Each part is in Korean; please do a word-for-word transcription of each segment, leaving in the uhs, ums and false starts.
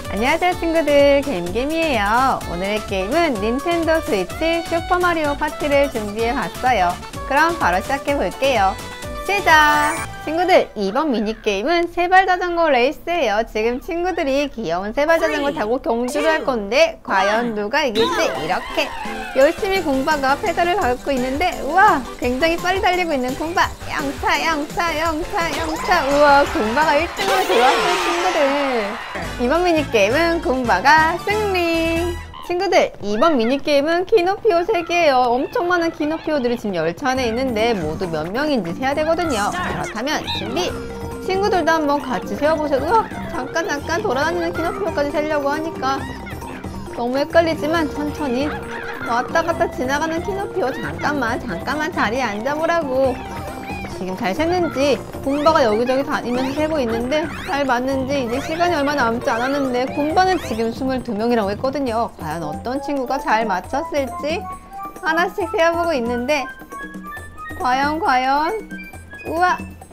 안녕하세요 친구들, 겜겜이에요. 오늘의 게임은 닌텐도 스위치 슈퍼마리오 파티를 준비해 봤어요. 그럼 바로 시작해 볼게요. 시작! 친구들, 이번 미니게임은 세발자전거 레이스예요. 지금 친구들이 귀여운 세발자전거 타고 경주를 할 건데 과연 누가 이길지 이렇게 열심히 곰바가 페달을 밟고 있는데, 우와, 굉장히 빨리 달리고 있는 곰바. 영차 영차 영차 영차. 우와, 곰바가 일 등으로 들어왔어요 친구들. 이번 미니게임은 곰바가 승리. 친구들, 이번 미니게임은 키노피오 세계예요. 엄청 많은 키노피오들이 지금 열차 안에 있는데 모두 몇 명인지 세야 되거든요. 그렇다면 준비! 친구들도 한번 같이 세어보세요. 우와, 잠깐 잠깐 돌아다니는 키노피오까지 세려고 하니까 너무 헷갈리지만 천천히 왔다 갔다 지나가는 키노피오, 잠깐만 잠깐만 자리에 앉아보라고. 지금 잘 샜는지 곰바가 여기저기 다니면서 세고 있는데 잘 맞는지 이제 시간이 얼마 남지 않았는데 곰바는 지금 스물두 명이라고 했거든요. 과연 어떤 친구가 잘 맞췄을지 하나씩 세어보고 있는데 과연 과연 우와,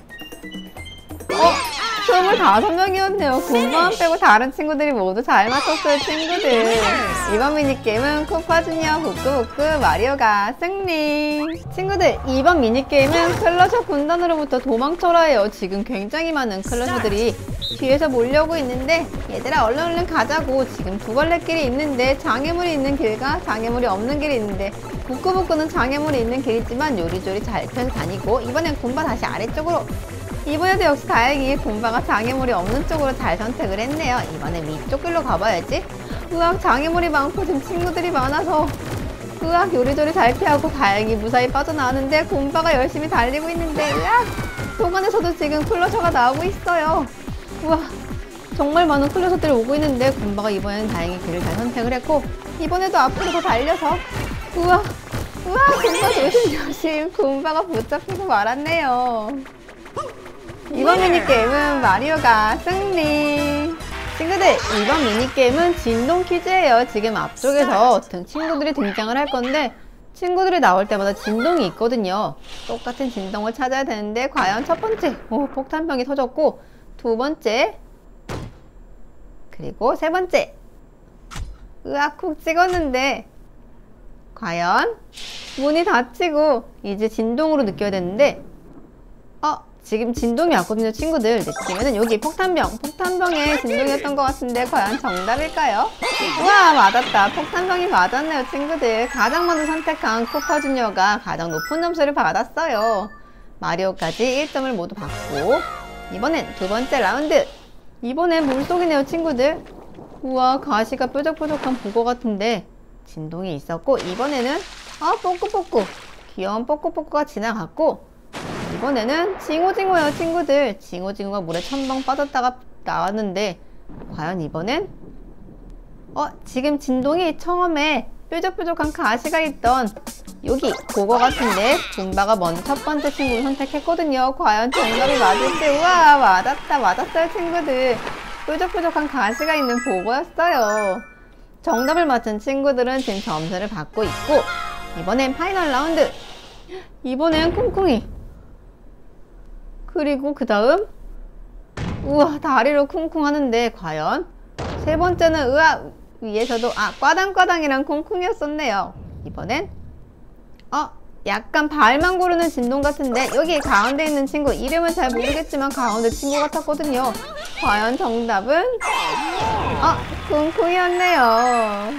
어? 스물다섯 명이었네요. 곰바만 빼고 다른 친구들이 모두 잘 맞췄어요 친구들. 이번 미니게임은 코파주니어 후크후크 마리오가 승리. 친구들, 이번 미니게임은 클러셔 군단으로부터 도망쳐라예요. 지금 굉장히 많은 클러셔들이 뒤에서 몰려오고 있는데 얘들아 얼른 얼른 가자고. 지금 두 벌레길이 있는데 장애물이 있는 길과 장애물이 없는 길이 있는데 부끄부끄는 장애물이 있는 길이지만 요리조리 잘 펴서 다니고, 이번엔 곰바 다시 아래쪽으로. 이번에도 역시 다행히 곰바가 장애물이 없는 쪽으로 잘 선택을 했네요. 이번엔 위쪽 길로 가봐야지. 으악, 장애물이 많고 지금 친구들이 많아서 으악, 요리조리 잘 피하고 다행히 무사히 빠져나왔는데 곰바가 열심히 달리고 있는데, 으악, 도관에서도 지금 클러셔가 나오고 있어요. 우와, 정말 많은 클러셔들이 오고 있는데 곰바가 이번에는 다행히 길을 잘 선택을 했고, 이번에도 앞으로 더 달려서 우와, 우와, 곰바 조심조심. 곰바가 붙잡히고 말았네요. 이번 미니게임은 마리오가 승리. 친구들, 이번 미니게임은 진동 퀴즈예요. 지금 앞쪽에서 등 친구들이 등장을 할 건데 친구들이 나올 때마다 진동이 있거든요. 똑같은 진동을 찾아야 되는데 과연 첫 번째, 오, 폭탄병이 터졌고, 두 번째, 그리고 세 번째, 으악, 콕 찍었는데 과연 문이 닫히고 이제 진동으로 느껴야 되는데, 어? 지금 진동이 왔거든요 친구들. 느낌에는 여기 폭탄병, 폭탄병의 진동이었던 것 같은데 과연 정답일까요? 우와, 맞았다. 폭탄병이 맞았네요 친구들. 가장 먼저 선택한 코파주니어가 가장 높은 점수를 받았어요. 마리오까지 일 점을 모두 받고, 이번엔 두 번째 라운드. 이번엔 물속이네요 친구들. 우와, 가시가 뾰족뾰족한 북어 같은데 진동이 있었고, 이번에는 아, 뽀꾸뽀꾸, 귀여운 뽀꾸뽀꾸가 지나갔고, 이번에는 징호징호예요 친구들. 징호징호가 물에 첨벙 빠졌다가 나왔는데 과연 이번엔 어, 지금 진동이 처음에 뾰족뾰족한 가시가 있던 여기 그거 같은데 곰바가 먼저 첫 번째 친구를 선택했거든요. 과연 정답이 맞을지. 우와, 맞았다. 맞았어요 친구들. 뾰족뾰족한 가시가 있는 보고였어요. 정답을 맞춘 친구들은 지금 점수를 받고 있고, 이번엔 파이널 라운드. 이번엔 콩콩이, 그리고 그 다음 우와, 다리로 쿵쿵 하는데 과연 세 번째는 으아, 위에서도 아, 꽈당꽈당이랑 쿵쿵이었었네요. 이번엔 어, 약간 발만 고르는 진동 같은데 여기 가운데 있는 친구 이름은 잘 모르겠지만 가운데 친구 같았거든요. 과연 정답은 어, 쿵쿵이었네요.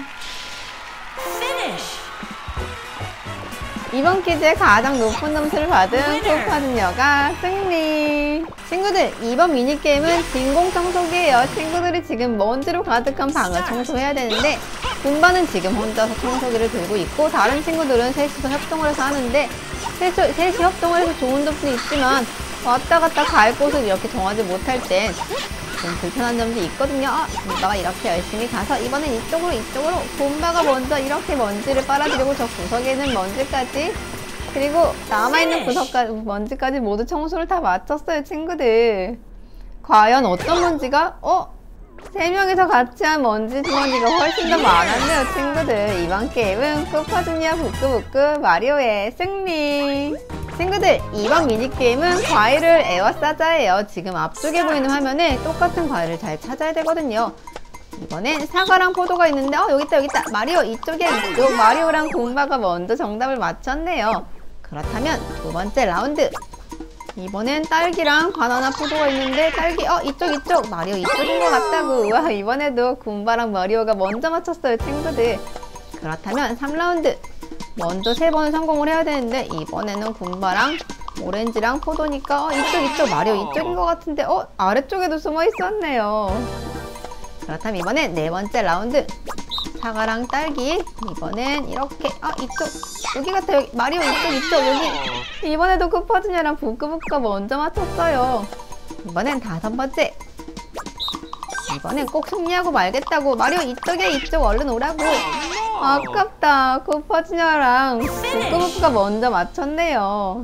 이번 퀴즈에 가장 높은 점수를 받은 코파주니어가 승리. 친구들, 이번 미니게임은 진공 청소기예요. 친구들이 지금 먼지로 가득한 방을 청소해야 되는데 곰바는 지금 혼자서 청소기를 들고 있고, 다른 친구들은 셋이서 협동을 해서 하는데 셋이, 셋이 협동을 해서 좋은 점수는 있지만 왔다 갔다 갈 곳을 이렇게 정하지 못할 땐 좀 불편한 점도 있거든요. 어, 곰바가 이렇게 열심히 가서 이번엔 이쪽으로 이쪽으로 곰바가 먼저 이렇게 먼지를 빨아들이고 저 구석에는 먼지까지, 그리고 남아있는 구석까지 먼지까지 모두 청소를 다 마쳤어요 친구들. 과연 어떤 먼지가 어? 세 명이서 같이 한 먼지 주머니가 훨씬 더 많았네요 친구들. 이번 게임은 코파주니어 부끄부끄 마리오의 승리. 친구들, 이번 미니게임은 과일을 에워싸자예요. 지금 앞쪽에 보이는 화면에 똑같은 과일을 잘 찾아야 되거든요. 이번엔 사과랑 포도가 있는데 어 여기 있다 여기 있다. 마리오 이쪽이야 이쪽. 마리오랑 곰바가 먼저 정답을 맞췄네요. 그렇다면 두 번째 라운드. 이번엔 딸기랑 바나나 포도가 있는데 딸기 어 이쪽 이쪽. 마리오 이쪽인 것 같다고. 우와, 이번에도 곰바랑 마리오가 먼저 맞췄어요 친구들. 그렇다면 삼 라운드. 먼저 세 번을 성공을 해야 되는데 이번에는 곰바랑 오렌지랑 포도니까 어 이쪽 이쪽. 마리오 이쪽인 것 같은데 어 아래쪽에도 숨어 있었네요. 그렇다면 이번엔 네 번째 라운드. 사과랑 딸기. 이번엔 이렇게 아 이쪽 여기 같아. 여기 마리오 이쪽 이쪽 여기. 이번에도 쿠퍼주니어랑 부끄부끄가 먼저 맞췄어요. 이번엔 다섯 번째. 이번엔 꼭 승리하고 말겠다고. 마리오 이쪽에 이쪽 얼른 오라고. 아깝다. 쿠퍼주니어랑 부끄부끄가 먼저 맞췄네요.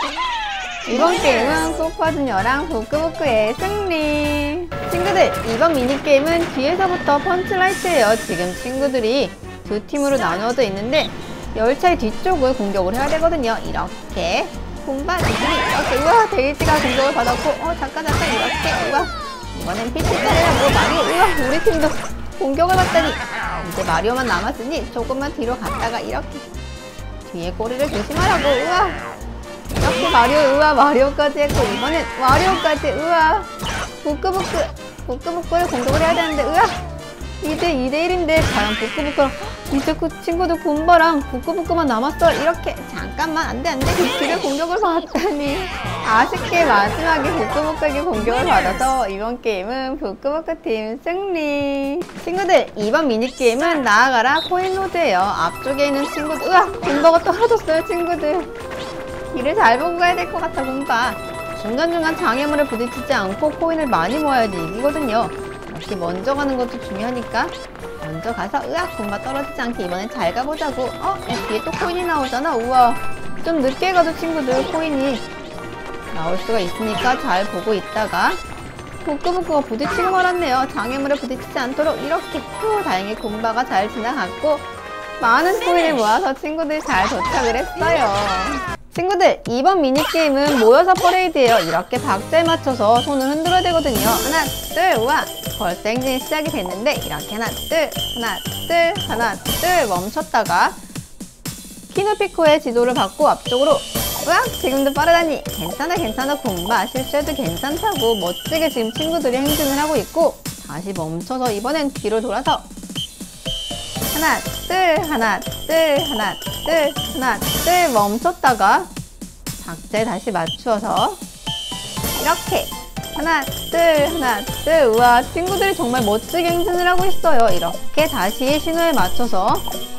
이번 게임은 쿠퍼주니어랑 부끄부끄의 승리. 친구들, 이번 미니게임은 뒤에서부터 펀치라이트예요. 지금 친구들이 두 팀으로 나누어져 있는데 열차의 뒤쪽을 공격을 해야 되거든요. 이렇게 곰바 지금 이렇게 우와 데이지가 공격을 받았고 어 잠깐 잠깐 이렇게 우와 이번엔 피치 때리라고 마리오 우와 우리 팀도 공격을 받다니. 이제 마리오만 남았으니 조금만 뒤로 갔다가 이렇게 뒤에 꼬리를 조심하라고. 우와 이렇게 마리오 우와 마리오까지 했고 이번엔 마리오까지 우와 부끄부끄 부끄부끄를 공격을 해야 되는데 우와 이제 이 대 일인데 과연 부끄부끄랑 이제 그 친구들 곰바랑 부끄부끄만 남았어. 이렇게 잠깐만 안돼 안돼 뒤를 공격을 받다니. 아쉽게 마지막에 부끄부끄에게 공격을 받아서 이번 게임은 부끄부끄 팀 승리. 친구들 이번 미니게임은 나아가라 코인로드예요. 앞쪽에 있는 친구들 우와 곰바가 떨어졌어요 친구들. 길을 잘 보고 가야 될 것 같아 곰바. 중간중간 장애물에 부딪히지 않고 코인을 많이 모아야지 이기거든요. 역시 먼저 가는 것도 중요하니까 먼저 가서 으악 곰바 떨어지지 않게 이번엔 잘 가보자고. 어? 뒤에 또 코인이 나오잖아. 우와 좀 늦게 가도 친구들 코인이 나올 수가 있으니까 잘 보고 있다가 부끄부끄가 부딪히고 말았네요. 장애물에 부딪히지 않도록 이렇게. 후 다행히 곰바가 잘 지나갔고 많은 코인을 모아서 친구들이 잘 도착을 했어요. 친구들 이번 미니게임은 모여서 퍼레이드예요. 이렇게 박자에 맞춰서 손을 흔들어야 되거든요. 하나 둘 우와 벌써 행진이 시작이 됐는데 이렇게 하나 둘 하나 둘 하나 둘 멈췄다가 키노피코의 지도를 받고 앞쪽으로 우와 지금도 빠르다니. 괜찮아 괜찮아 곰바 실수해도 괜찮다고 멋지게 지금 친구들이 행진을 하고 있고 다시 멈춰서 이번엔 뒤로 돌아서 하나 둘 하나 둘 하나 둘 하나 둘 멈췄다가 박자에 다시 맞추어서 이렇게 하나 둘 하나 둘 우와 친구들이 정말 멋지게 행진을 하고 있어요. 이렇게 다시 신호에 맞춰서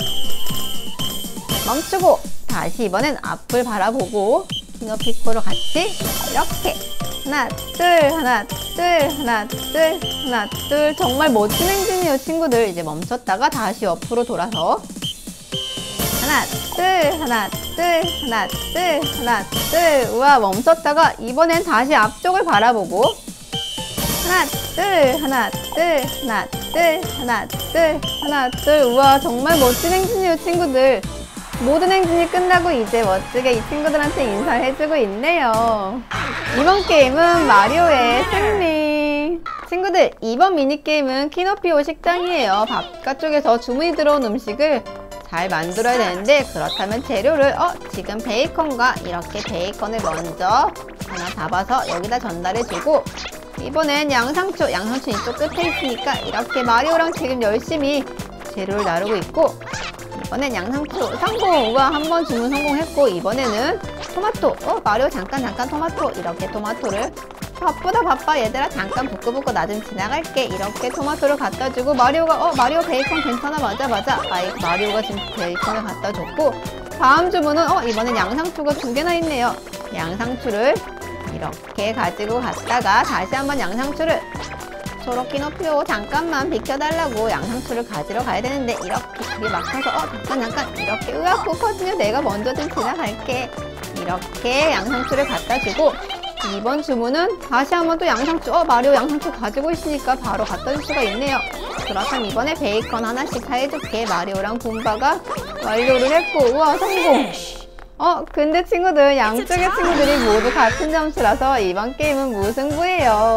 멈추고 다시 이번엔 앞을 바라보고 키노피코로 같이 이렇게 하나 둘 하나 둘 하나 둘 하나 둘 정말 멋진 행진이에요 친구들. 이제 멈췄다가 다시 옆으로 돌아서 하나 둘 하나 둘 하나 둘 하나 둘 우와 멈췄다가 이번엔 다시 앞쪽을 바라보고 하나 둘 하나 둘 하나 둘 하나 둘 하나 둘 우와 정말 멋진 행진이에요 친구들. 모든 행진이 끝나고 이제 멋지게 이 친구들한테 인사를 해주고 있네요. 이번 게임은 마리오의 승리. 친구들 이번 미니게임은 키노피오 식당이에요. 바깥쪽에서 주문이 들어온 음식을 잘 만들어야 되는데 그렇다면 재료를 어 지금 베이컨과 이렇게 베이컨을 먼저 하나 잡아서 여기다 전달해주고 이번엔 양상추 양상추 이쪽 끝에 있으니까 이렇게 마리오랑 지금 열심히 재료를 나르고 있고 이번엔 양상추 성공! 우와 한 번 주문 성공했고 이번에는 토마토 어 마리오 잠깐 잠깐 토마토 이렇게 토마토를 바쁘다 바빠 얘들아 잠깐 부끄부끄 나 좀 지나갈게 이렇게 토마토를 갖다주고 마리오가 어 마리오 베이컨 괜찮아 맞아 맞아 아이 마리오가 지금 베이컨을 갖다줬고 다음 주문은 어 이번엔 양상추가 두 개나 있네요. 양상추를 이렇게 가지고 갔다가 다시 한번 양상추를 초록 키노피오 잠깐만 비켜달라고 양상추를 가지러 가야 되는데 이렇게 길이 막혀서 어 잠깐 잠깐 이렇게 으악 쿠퍼주니어 내가 먼저 좀 지나갈게 이렇게 양상추를 갖다주고 이번 주문은 다시 한번 또 양상추 어 마리오 양상추 가지고 있으니까 바로 갖다줄 수가 있네요. 그렇다면 이번에 베이컨 하나씩 사해줄게. 마리오랑 곰바가 완료를 했고 우와 성공. 어 근데 친구들 양쪽의 친구들이 모두 같은 점수라서 이번 게임은 무승부예요.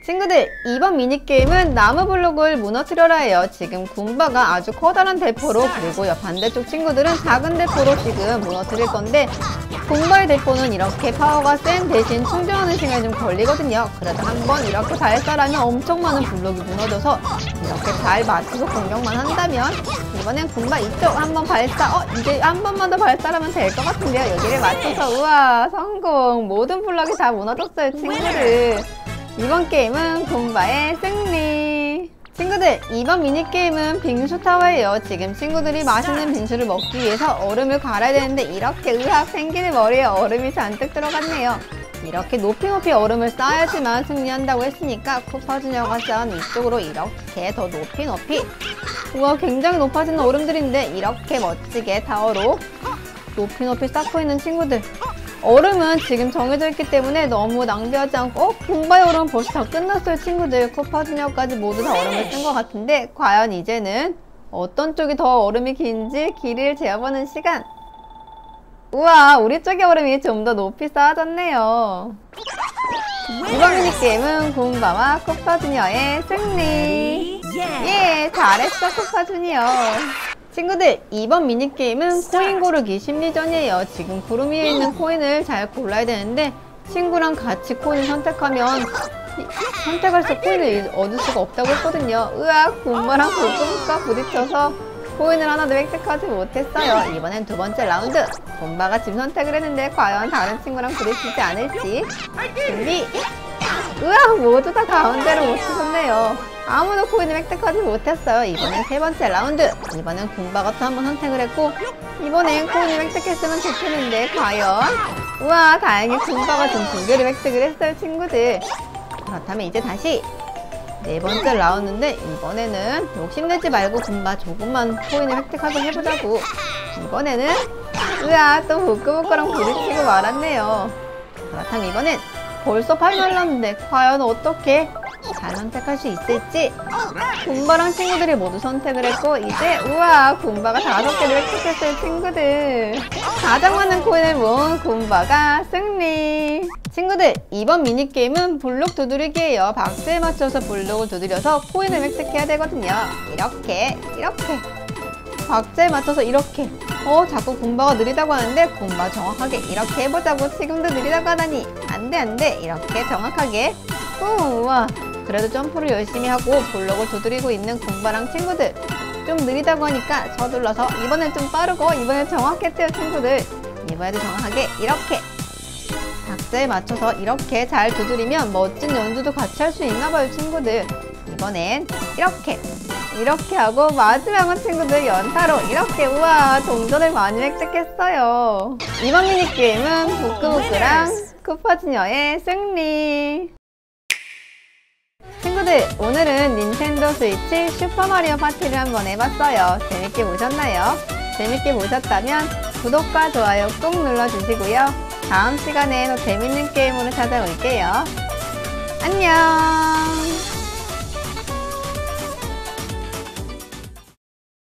친구들, 이번 미니게임은 나무 블록을 무너뜨려라예요. 지금 굼바가 아주 커다란 대포로, 그리고 반대쪽 친구들은 작은 대포로 지금 무너뜨릴 건데, 굼바의 대포는 이렇게 파워가 센 대신 충전하는 시간이 좀 걸리거든요. 그래도 한번 이렇게 발사하면 엄청 많은 블록이 무너져서 이렇게 잘 맞춰서 공격만 한다면, 이번엔 굼바 이쪽 한번 발사, 어 이제 한 번만 더 발사하면 될 것 같은데요. 여기를 맞춰서 우와, 성공. 모든 블록이 다 무너졌어요, 친구들. 이번 게임은 굼바의 승리. 친구들, 이번 미니게임은 빙수 타워예요. 지금 친구들이 맛있는 빙수를 먹기 위해서 얼음을 갈아야 되는데, 이렇게 으악 펭귄의 머리에 얼음이 잔뜩 들어갔네요. 이렇게 높이 높이 얼음을 쌓아야지만 승리한다고 했으니까 쿠파주니어가 쌓은 이쪽으로 이렇게 더 높이 높이, 우와, 굉장히 높아지는 얼음들인데 이렇게 멋지게 타워로 높이 높이 쌓고 있는 친구들. 얼음은 지금 정해져 있기 때문에 너무 낭비하지 않고, 어? 굼바의 얼음은 벌써 다 끝났어요, 친구들. 쿠파주니어까지 모두 다 얼음을 쓴 것 같은데, 과연 이제는 어떤 쪽이 더 얼음이 긴지 길이를 재어보는 시간. 우와, 우리 쪽의 얼음이 좀 더 높이 쌓아졌네요. 이번 미니게임은 굼바와 쿠파주니어의 승리. 예, 잘했어, 쿠파주니어. 친구들, 이번 미니게임은 코인 고르기 심리전이에요. 지금 구름 위에 있는 코인을 잘 골라야 되는데, 친구랑 같이 코인을 선택하면 선택할 수 코인을 얻을 수가 없다고 했거든요. 으악, 굼바랑 굼바가 부딪혀서 코인을 하나도 획득하지 못했어요. 이번엔 두 번째 라운드. 굼바가 지금 선택을 했는데 과연 다른 친구랑 부딪히지 않을지. 준비. 으악, 모두 다 가운데로 못 치셨네요. 아무도 코인을 획득하지 못했어요. 이번엔 세 번째 라운드. 이번엔 굼바가 또 한 번 선택을 했고, 이번엔 코인을 획득했으면 좋겠는데 과연. 우와, 다행히 굼바가 지금 두 개를 획득을 했어요, 친구들. 그렇다면 이제 다시 네 번째 라운드인데, 이번에는 욕심내지 말고 굼바 조금만 코인을 획득하게 해보자고. 이번에는 으아, 또 부끄부끄랑 부딪히고 말았네요. 그렇다면 이번엔 벌써 파이널 라운드인데 과연 어떻게 잘 선택할 수 있을지. 굼바랑 친구들이 모두 선택을 했고, 이제 우와, 굼바가 다섯 개를 획득했어요, 친구들. 가장 많은 코인을 모은 굼바가 승리. 친구들, 이번 미니게임은 블록 두드리기예요. 박스에 맞춰서 블록을 두드려서 코인을 획득해야 되거든요. 이렇게 이렇게 박스에 맞춰서 이렇게. 어, 자꾸 굼바가 느리다고 하는데, 굼바 정확하게 이렇게 해보자고. 지금도 느리다고 하다니. 안돼 안돼. 이렇게 정확하게. 오, 우와, 그래도 점프를 열심히 하고 블록을 두드리고 있는 굼바랑 친구들. 좀 느리다고 하니까 서둘러서 이번엔 좀 빠르고, 이번엔 정확했대요, 친구들. 이번에도 정확하게 이렇게 박스에 맞춰서 이렇게 잘 두드리면 멋진 연주도 같이 할 수 있나봐요, 친구들. 이번엔 이렇게 이렇게 하고, 마지막은 친구들 연타로 이렇게. 우와, 동전을 많이 획득했어요. 이번 미니게임은 부끄부끄랑 쿠파주니어의 승리. 친구들, 오늘은 닌텐도 스위치 슈퍼마리오 파티를 한번 해봤어요. 재밌게 보셨나요? 재밌게 보셨다면 구독과 좋아요 꼭 눌러주시고요. 다음 시간에 더 재밌는 게임으로 찾아올게요. 안녕.